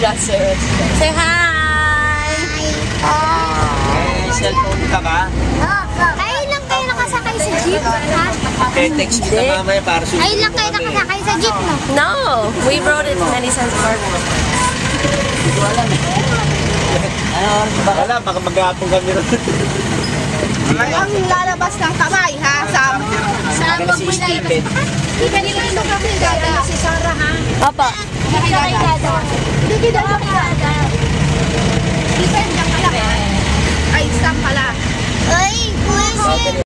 Say hi! May cellphone ka ba? Kayo lang kayo nakasakay sa jeep, ha? Text kita mamaya para susunod. Kayo lang kayo nakasakay sa jeep, no? No! We rode it many times before. Wala, baka mag-aapong kami rin. Ang lalabas ng kamay, ha? Sa Si Stephen. Dito kami gagana si Sarah, ha? Papa. Dito daw kami gagana. Stephen, diyan pala, ha? Ay, Sam pala. Ay, kuya,